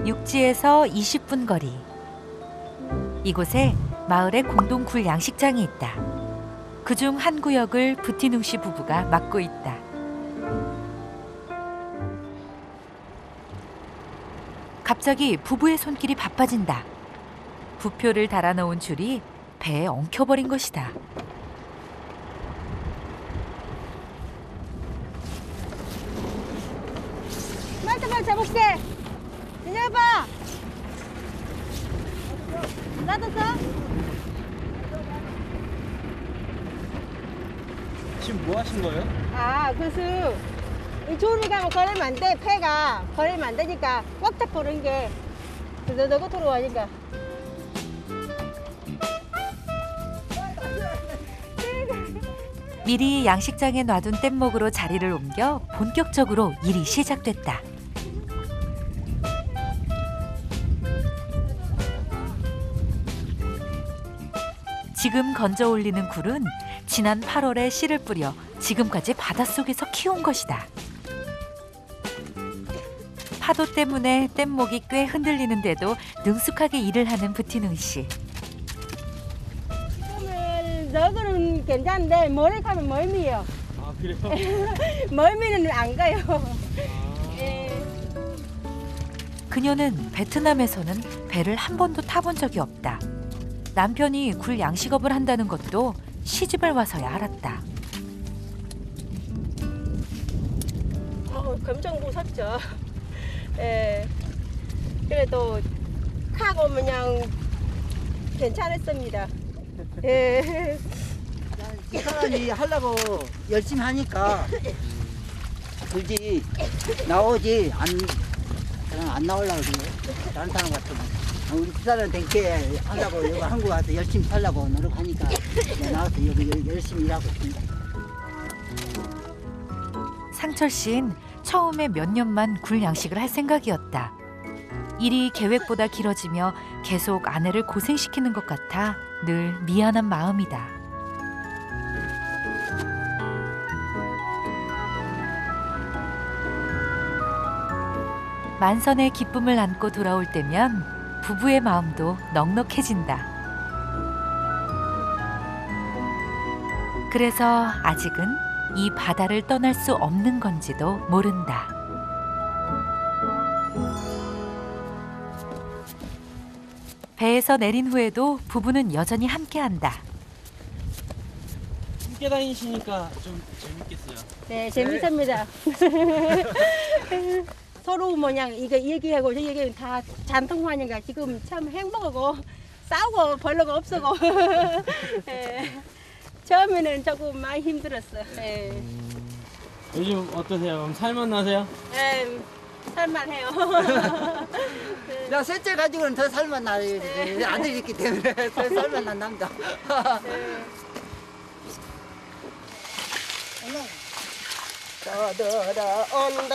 육지에서 20분 거리. 이곳에 마을의 공동 굴 양식장이 있다. 그중 한 구역을 부티눅 씨 부부가 맡고 있다. 갑자기 부부의 손길이 바빠진다. 부표를 달아놓은 줄이 배에 엉켜버린 것이다. 빨리 잡을게. 기다려봐. 놔뒀어? 지금 뭐 하신 거예요? 그래서 이 줄을 가면 걸으면 안 돼. 폐가 걸으면 안 되니까 꽉 잡고 그런 게 너가 들어와니까. 미리 양식장에 놔둔 뗏목으로 자리를 옮겨 본격적으로 일이 시작됐다. 지금 건져 올리는 굴은 지난 8월에 씨를 뿌려 지금까지 바닷속에서 키운 것이다. 파도 때문에 뗏목이 꽤 흔들리는데도 능숙하게 일을 하는 부티눅 씨. 지금은 너그는 괜찮은데 머리 가면 멀미요. 아, 그래요? 멀미는 안 가요. 예. 그녀는 베트남에서는 배를 한 번도 타본 적이 없다. 남편이 굴 양식업을 한다는 것도 시집을 와서야 알았다. 엄청 무섭죠. 예. 그래도 하고 그냥 괜찮았습니다. 예. 이 사람이 하려고 열심히 하니까 그지 나오지 안 나오려고 그래요. 다른 사람 같으면 우리 두 사람 댕게 하려고 여기 한국 와서 열심히 살려고 노력하니까 나와서 여기 열심히 일하고 있습니다. 상철 씨는 처음에 몇 년만 굴 양식을 할 생각이었다. 일이 계획보다 길어지며 계속 아내를 고생시키는 것 같아 늘 미안한 마음이다. 만선의 기쁨을 안고 돌아올 때면 부부의 마음도 넉넉해진다. 그래서 아직은 이 바다를 떠날 수 없는 건지도 모른다. 배에서 내린 후에도 부부는 여전히 함께한다. 함께 다니시니까 좀 재밌겠어요. 네, 재밌습니다. 서로 뭐냐 이거 얘기하고 저 얘기하면 다 잔통하니까 지금 참 행복하고 싸우고 별로가 없어고. 예. 처음에는 조금 많이 힘들었어. 예. 요즘 어떠세요? 그럼 살맛나세요? 예, 살만해요. 나 셋째 가지고는 더 살만 나요. 아들이 있기 때문에 더 살만 난답니다. 떠들어온다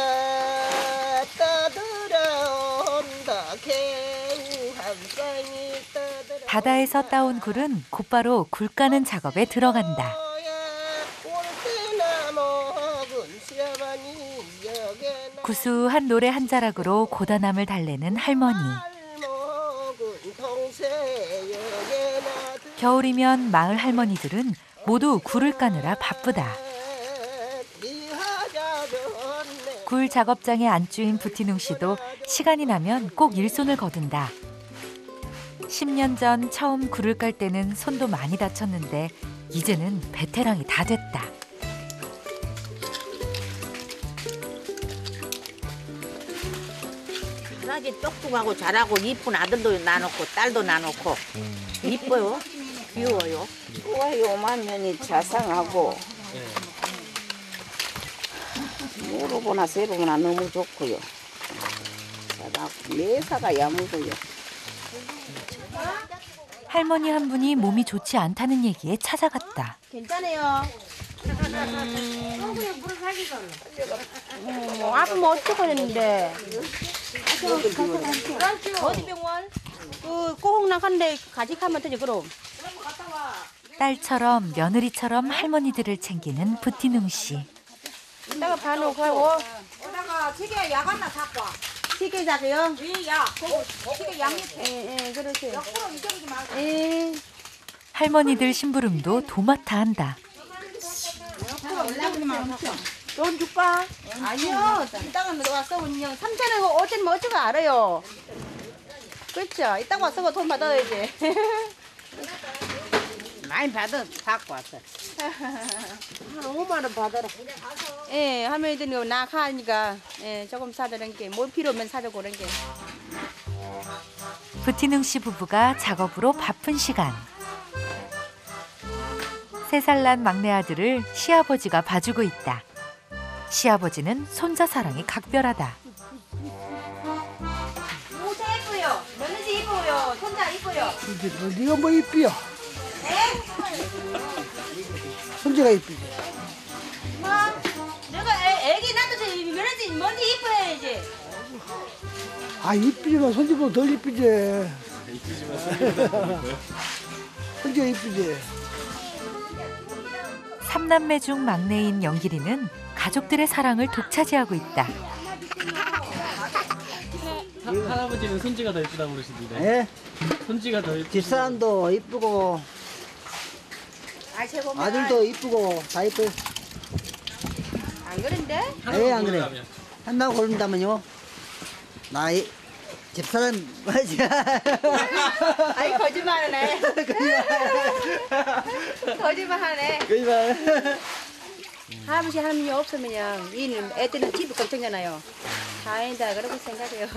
떠들어온다 개우 한 쌍이 떠들어. 바다에서 따온 굴은 곧바로 굴 까는 작업에 들어간다. 구수한 노래 한 자락으로 고단함을 달래는 할머니. 겨울이면 마을 할머니들은 모두 굴을 까느라 바쁘다. 굴 작업장에 안주인 부티눅 씨도 시간이 나면 꼭 일손을 거둔다. 10년 전 처음 굴을 깔 때는 손도 많이 다쳤는데 이제는 베테랑이 다 됐다. 아주 똑똑하고 잘하고 이쁜 아들도 낳아놓고 딸도 낳아놓고 이뻐요. 귀여워요. 좋아요. 오만면이 자상하고 모르거나 세르거나 너무 좋고요. 매사가 야무고요. 할머니 한 분이 몸이 좋지 않다는 얘기에 찾아갔다. 괜찮아요. 아프면 어떡하는데. 어디 병원? 꼭 나간데 가직하면 되지 그럼. 딸처럼 며느리처럼 할머니들을 챙기는 부티눅 씨. 이따가 봐놓고 하고. 오다가 지게 약 하나 갖고 와. 시계 자고요. 야, 시계 양옆에. 예, 그러세요. 옆으로 이동하지 말고. 예. 할머니들 심부름도 도맡아 한다. 돈 줄까? 아니요. 이따가 와서 그냥 3,000원, 5,000원 어쩌고 알아요. 그렇죠. 이따가 와서 돈 받아야지. 많이 받아 갖고 왔어. 한 5만 원 받아라. 예, 할머니들이 나가니까 예, 조금 사드는 게 뭘 필요 없으면 사려고 그런 게. 부티능 씨 부부가 작업으로 바쁜 시간. 3살 난 막내 아들을 시아버지가 봐주고 있다. 시아버지는 손자 사랑이 각별하다. 모자 예뻐요. 며느리 예뻐요. 손자 예뻐요. 네가 뭐 이쁘요? 손자가 이쁘지. 뭐? 내가 애기 낳아도 며느리 먼저 예뻐야지. 아 이쁘지만 손자보다 덜 이쁘지. 손자가 이쁘지. 3남매 중 막내인 영길이는 가족들의 사랑을 독차지하고 있다. 할아버지는 손지가 더 이쁘다고 그러시던데. 예? 손지가 더 이쁘. 집사람도 이쁘고 제가 보면 아들도 이쁘고 다 이뻐요. 안 그런데? 예, 안 그래요. 한다고 고른다면요. 나이 집사람 뭐지? 아이 거짓말하네. 거짓말하네. 거짓말. 할아버지 할머니 없으면요, 이는 애들은 집이 걱정잖아요. 다행이다 그러고 생각해요.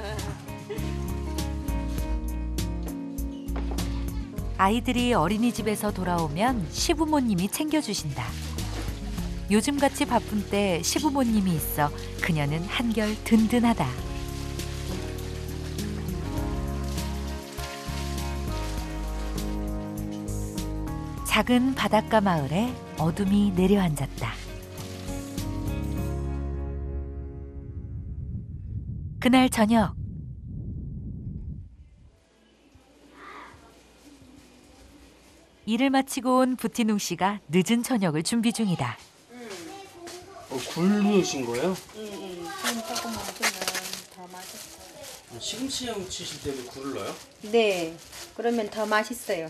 아이들이 어린이집에서 돌아오면 시부모님이 챙겨주신다. 요즘같이 바쁜 때 시부모님이 있어 그녀는 한결 든든하다. 작은 바닷가 마을에 어둠이 내려앉았다. 그날 저녁 일을 마치고 온 부티농 씨가 늦은 저녁을 준비 중이다. 굴 넣으신 거예요? 응, 조금만 넣으면 더 맛있어요. 시금치 양치실 때도 굴을 넣어요? 네, 그러면 더 맛있어요.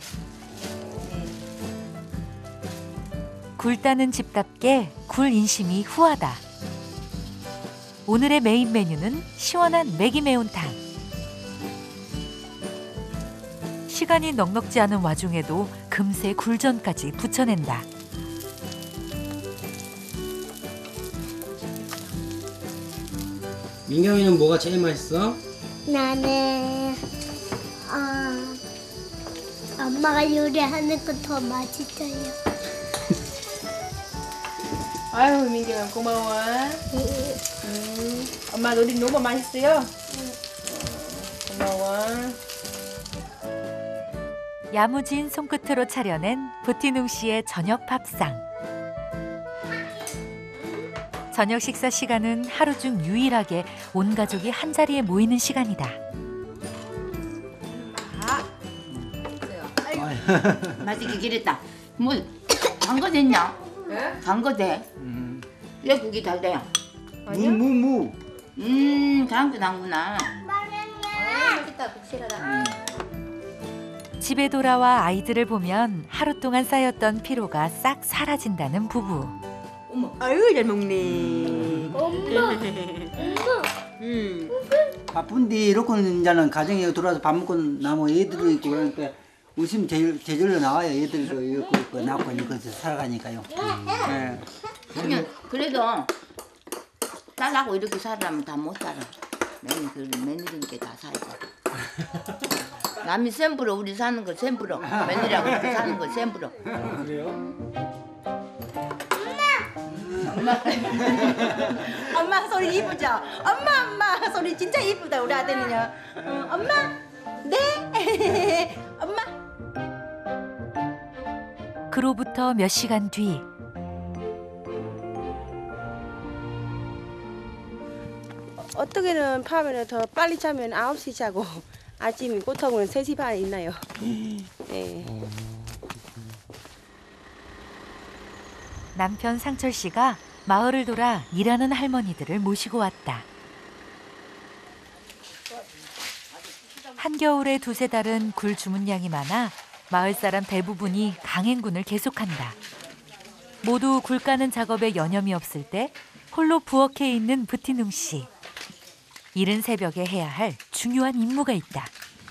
굴 따는 집답게 굴 인심이 후하다. 오늘의 메인 메뉴는 시원한 매기 매운탕. 시간이 넉넉지 않은 와중에도 금세 굴전까지 부쳐낸다. 민경이는 뭐가 제일 맛있어? 나는 엄마가 요리하는 거 더 맛있어요. 아유, 민경아 고마워. 엄마 우리 너무 맛있어요. 고마워. 야무진 손끝으로 차려낸 부티농 씨의 저녁 밥상. 저녁 식사 시간은 하루 중 유일하게 온 가족이 한자리에 모이는 시간이다. 맛있게 기렸다. 뭐 간거 됐냐? 간거 돼? 왜 국이 잘 돼요? 무. 간거 난구나. 맛있다, 국시라라. 집에 돌아와 아이들을 보면 하루 동안 쌓였던 피로가 싹 사라진다는 부부. 아유, 잘 먹네. 엄마, 바쁜데 이렇게는 이제는 가정에 들어와서 밥 먹고 나면 애들도 있고 그러니까 웃음 제절로 나와요. 애들도 이렇게 낳고 이렇게 살아가니까요. 예. 그래도 딸하고 이렇게 살아면 다 못 살아. 며느리니까 다 살고. 남이 샘부로 우리 사는 거 샘부로. 며느리하고 이렇게 사는 거 샘부로. 그래요? 엄마 소리 이쁘죠? 엄마 소리 진짜 이쁘다 우리 아들은요. 엄마, 네, 엄마. 그로부터 몇 시간 뒤 어떻게는 밤에는 더 빨리 자면 9시 자고 아침 보통은 3시 반에 있나요? 네. 남편 상철 씨가 마을을 돌아 일하는 할머니들을 모시고 왔다. 한겨울에 두세 달은 굴 주문량이 많아 마을 사람 대부분이 강행군을 계속한다. 모두 굴 까는 작업에 여념이 없을 때 홀로 부엌에 있는 부티눅 씨. 이른 새벽에 해야 할 중요한 임무가 있다.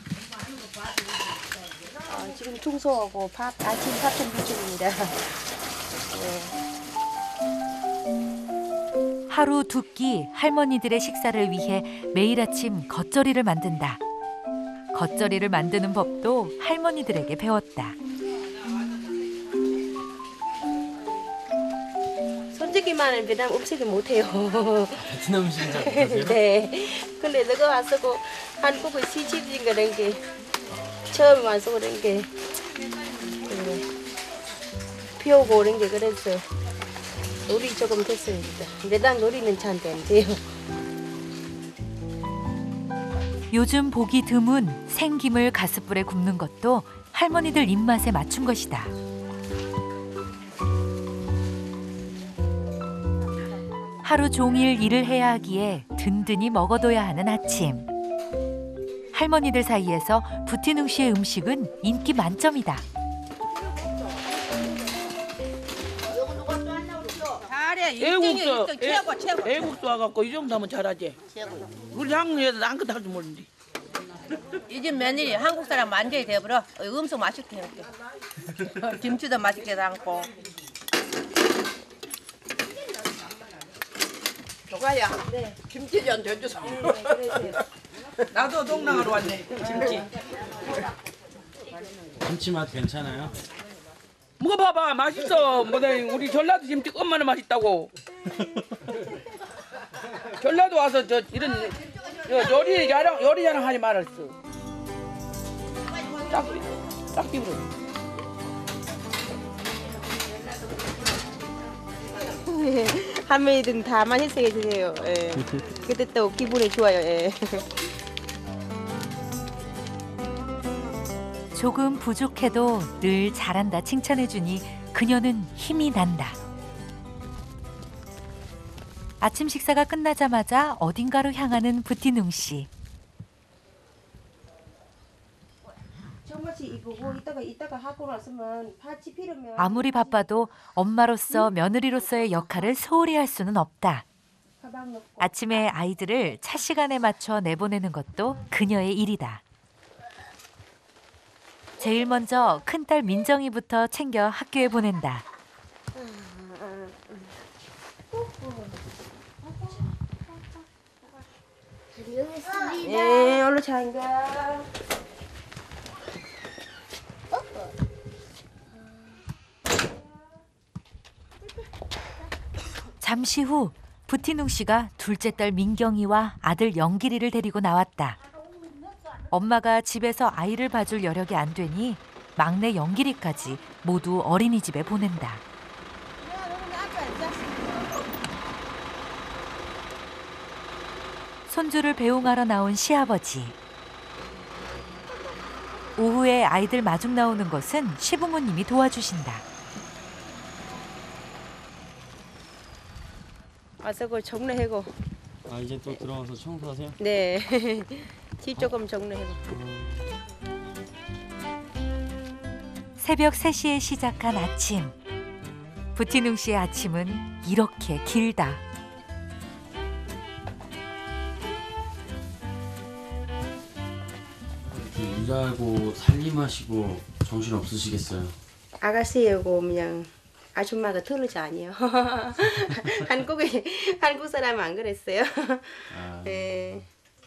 지금 청소하고 아침 밥 준비 중입니다. 하루 두 끼 할머니들의 식사를 위해 매일 아침 겉절이를 만든다. 겉절이를 만드는 법도 할머니들에게 배웠다. 손질기만 하면 베트남 음식을 못해요. 베트남 음식인 줄 못하세요? 네. 근데 내가 와서 한국의 시집인 그런 게 처음 와서 그런 게 피우고 그런 게 그래서 요리 조금 됐습니다. 베트남 요리는 잘 안 돼요. 요즘 보기 드문 생김을 가스불에 굽는 것도 할머니들 입맛에 맞춘 것이다. 하루 종일 일을 해야 하기에 든든히 먹어둬야 하는 아침. 할머니들 사이에서 부티눅 씨의 음식은 인기 만점이다. 애국도 와갖고 이 정도 하면 잘하지. 우리 한국에서 아무것도 할 줄 모르는데. 요즘 며느리 한국 사람 완전히 돼버려. 음식 맛있게 해볼게. 김치도 맛있게 담고. 조가야. 네. 김치 좀 줘줘서. 나도 동남아로 왔네. 김치. 김치 맛 괜찮아요? 먹어봐봐. 맛있어. 우리 전라도 김치 얼마나 맛있다고. 전라도 와서 이런 요리 자랑 하지 말았어. 딱 비브로. 할머니들은 다 맛있게 드세요. 예. 그때 또 기분이 좋아요. 예. 조금 부족해도 늘 잘한다 칭찬해주니 그녀는 힘이 난다. 아침 식사가 끝나자마자 어딘가로 향하는 부티눅 씨. 정말치 이거고 이따가 하고 나서면 파치 필요면 아무리 바빠도 엄마로서 며느리로서의 역할을 소홀히 할 수는 없다. 아침에 아이들을 차 시간에 맞춰 내보내는 것도 그녀의 일이다. 제일 먼저 큰딸 민정이부터 챙겨 학교에 보낸다. 네, 얼른 잘 가. 잠시 후 부티눅 씨가 둘째 딸 민경이와 아들 영길이를 데리고 나왔다. 엄마가 집에서 아이를 봐줄 여력이 안 되니 막내 영길이까지 모두 어린이집에 보낸다. 손주를 배웅하러 나온 시아버지. 오후에 아이들 마중 나오는 것은 시부모님이 도와주신다. 와서 그걸 정리하고. 아 이제 또 들어와서 청소하세요? 네. 집 조금 정리하고. 새벽 3시에 시작한 아침. 부티눅 씨의 아침은 이렇게 길다. 이렇게 일하고 살림하시고 정신 없으시겠어요? 아가씨하고 그냥 아줌마가 틀리지 아니에요. 한국 사람 안 그랬어요. 네.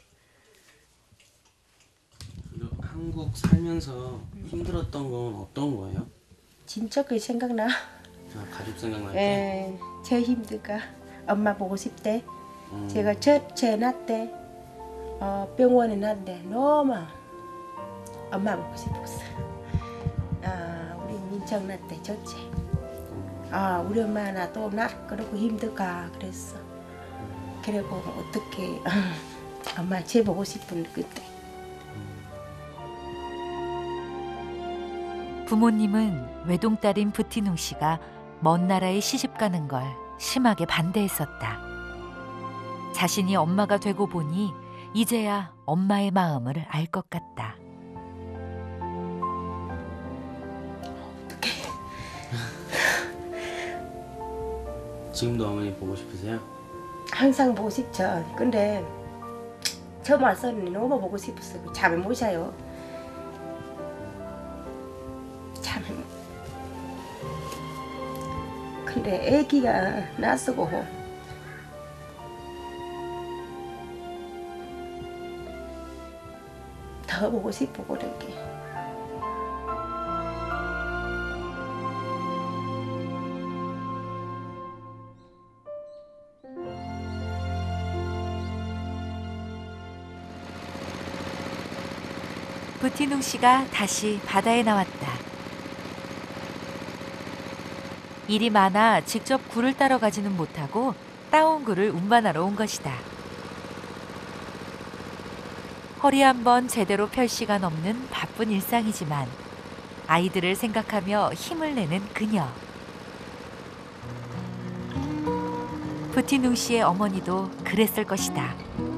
한국 살면서 힘들었던 건 어떤 거예요? 진짜 그 생각나. 아, 가족 생각날 때? 네. 제일 힘들까. 엄마 보고 싶대. 제가 첫째 낳대. 병원에 낳대. 너무 엄마 보고 싶었어. 우리 민정 낳대 첫째. 우리 엄마 나 또 낳 그러고 힘들까 그랬어. 그리고 어떻게 엄마 쟤 보고 싶은 그때. 부모님은 외동딸인 부티눅 씨가 먼 나라에 시집 가는 걸 심하게 반대했었다. 자신이 엄마가 되고 보니 이제야 엄마의 마음을 알 것 같다. 지금도 어머니 보고 싶으세요? 항상 보고 싶죠. 근데 처음 와서는 너무 보고 싶었어요. 잠을 못 자요. 잠을 못. 근데 아기가 낯서고 더 보고 싶고 그렇게. 부티눅 씨가 다시 바다에 나왔다. 일이 많아 직접 굴을 따러 가지는 못하고 따온 굴을 운반하러 온 것이다. 허리 한번 제대로 펼 시간 없는 바쁜 일상이지만 아이들을 생각하며 힘을 내는 그녀. 부티눅 씨의 어머니도 그랬을 것이다.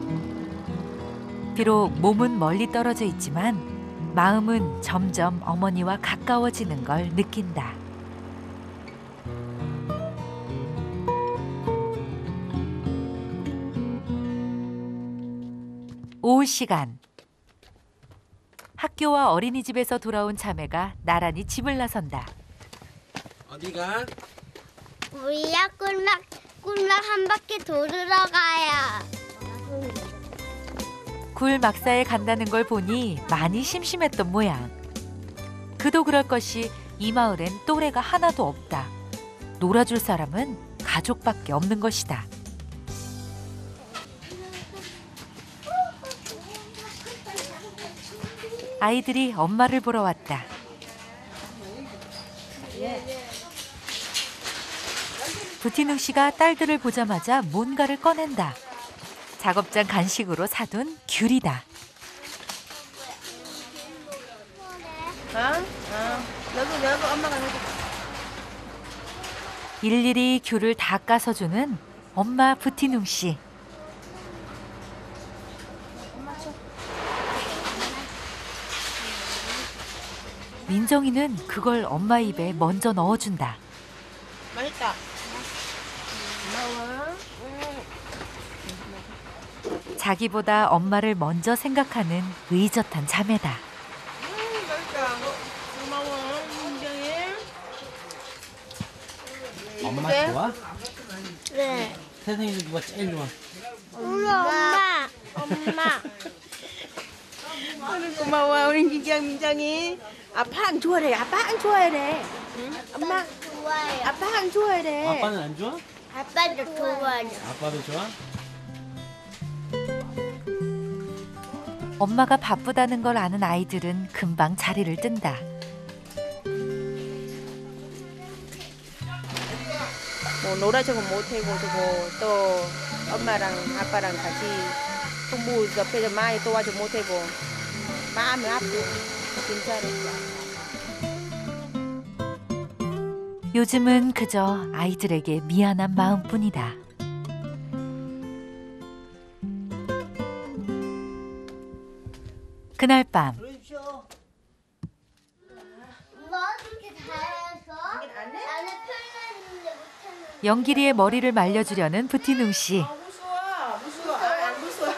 비록 몸은 멀리 떨어져 있지만 마음은 점점 어머니와 가까워지는 걸 느낀다. 오후 시간. 학교와 어린이집에서 돌아온 자매가 나란히 집을 나선다. 어디가? 우리야 꿀막 한 바퀴 돌으러 가요. 굴 막사에 간다는 걸 보니 많이 심심했던 모양. 그도 그럴 것이 이 마을엔 또래가 하나도 없다. 놀아줄 사람은 가족밖에 없는 것이다. 아이들이 엄마를 보러 왔다. 부티눅 씨가 딸들을 보자마자 뭔가를 꺼낸다. 작업장 간식으로 사둔 귤이다. 여기 엄마가 해줄게. 일일이 귤을 다 까서주는 엄마 부티눅 씨. 민정이는 그걸 엄마 입에 먼저 넣어준다. 맛있다. 고마워. 자기보다 엄마를 먼저 생각하는 의젓한 자매다. 맛있다. 고마워, 민정이. 엄마 좋아? 네. 세상에서 누가 제일 좋아? 우리 엄마. 오늘 고마워, 우리 민정이. 아빠 안 좋아해. 아빠 안 좋아해. 응? 엄마, 좋아요. 아빠 안 좋아해. 아빠는 안 좋아? 아빠도 좋아요. 아빠도 좋아? 엄마가 바쁘다는 걸 아는 아이들은 금방 자리를 뜬다. 뭐 놀아주고 못하고 주고 또 엄마랑 아빠랑 같이 공부 옆에서 많이 도와주 못하고 마음이 아프고 괜찮아. 요즘은 그저 아이들에게 미안한 마음뿐이다. 그날 밤 뭐 그렇게 잘해서 나는 표현했는데 못했는데. 영길이의 머리를 말려주려는 부티눅 씨. 무서워. 안 무서워.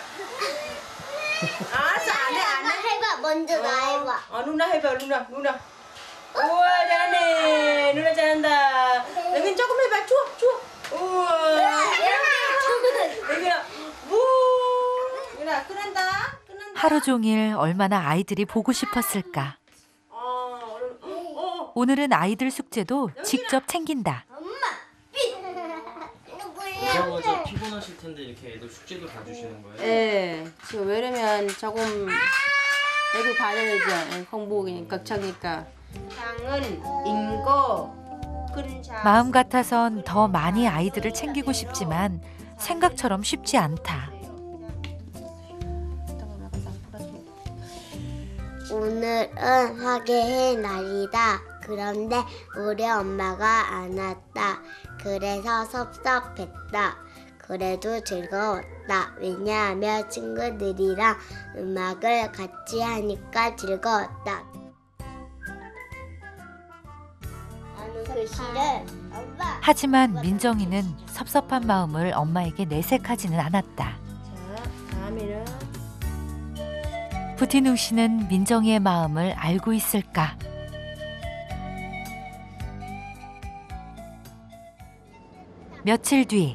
알았어, 안 해. 해봐. 먼저 나 해봐. 누나 해봐, 누나. 우와, 잘하네. 누나 잘한다. 여긴 조금 해봐. 줘. 우와. 여기야. 누나, 끝난다. 하루 종일 얼마나 아이들이 보고 싶었을까. 오늘은 아이들 숙제도 직접 챙긴다. 오자마자 피곤하실 텐데 이렇게 애들 숙제도 봐주시는 거예요? 네. 지금 왜냐면 조금 애들 받아야죠. 공부가 걱정이니까. 장은 인고 큰 장. 마음 같아선 더 많이 아이들을 챙기고 싶지만 생각처럼 쉽지 않다. 오늘은 화개의 날이다. 그런데 우리 엄마가 안 왔다. 그래서 섭섭했다. 그래도 즐거웠다. 왜냐하면 친구들이랑 음악을 같이 하니까 즐거웠다. 나는 글씨를 하지만 민정이는 섭섭한 마음을 엄마에게 내색하지는 않았다. 다음에는 부티눅 씨는 민정이의 마음을 알고 있을까? 며칠 뒤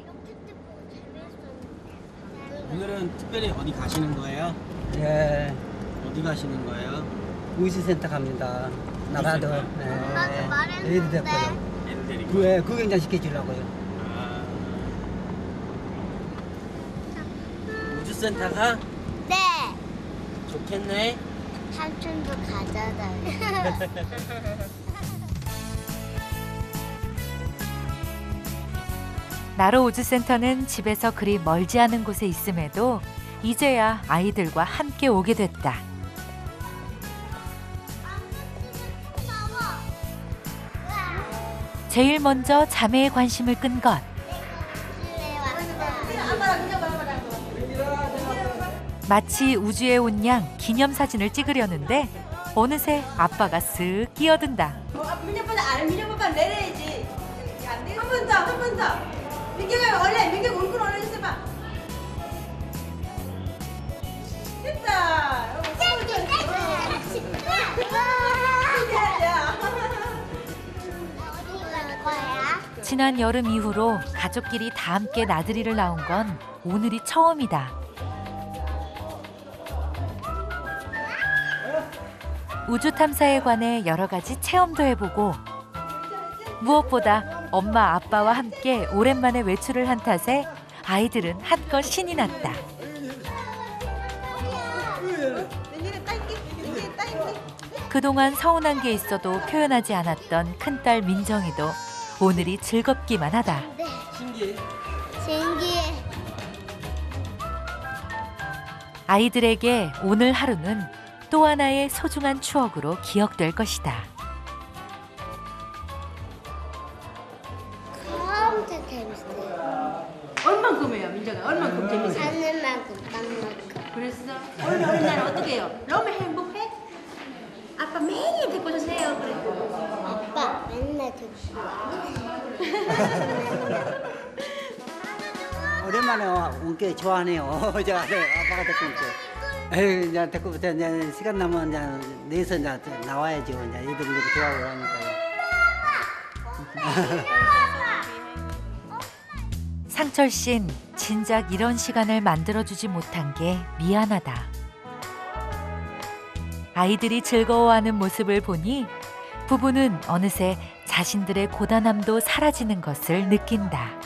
오늘은 특별히 어디 가시는 거예요? 예, 어디 가시는 거예요? 우주센터 갑니다. 나라도. 엄마도 말했는데. 애들 데리고요. 애들 데리고. 그에 구경장 시켜주려고요. 우주센터가 네. 좋겠네. 삼촌도 가잖아요. 나로 우주센터는 집에서 그리 멀지 않은 곳에 있음에도 이제야 아이들과 함께 오게 됐다. 제일 먼저 자매의 관심을 끈 것. 마치 우주에 온 양 기념사진을 찍으려는데 어느새 아빠가 쓱 끼어든다. 민경아 내려야지. 한 번 더, 한 번 더. 민경아 원래 민경 얼굴 올려주세봐. 됐다. 지난 여름 이후로 가족끼리 다 함께 나들이를 나온 건 오늘이 처음이다. 우주 탐사에 관해 여러 가지 체험도 해보고 무엇보다 엄마 아빠와 함께 오랜만에 외출을 한 탓에 아이들은 한껏 신이 났다. 그동안 서운한 게 있어도 표현하지 않았던 큰딸 민정이도 오늘이 즐겁기만 하다. 신기해. 신기해. 아이들에게 오늘 하루는 또 하나의 소중한 추억으로 기억될 것이다. 엄청 재밌어요. 얼만큼이에요, 민정아? 얼만큼 재밌어요? 하늘만큼 땅만큼. 그랬어? 오늘 날 어떻게 해요? 너무 행복해? 아빠 매일 데리고 오세요. 그래. 아빠 맨날 듣고 오랜만에 온 게 좋아하네요. 저 아빠가 데리고 온 게. 에이, 이제 데리고부터 이제 시간 나면 이제 내서 이제 나와야죠. 이제 애들 이렇게 좋아하고 하니까요. 상철 씨는 진작 이런 시간을 만들어주지 못한 게 미안하다. 아이들이 즐거워하는 모습을 보니 부부는 어느새 자신들의 고단함도 사라지는 것을 느낀다.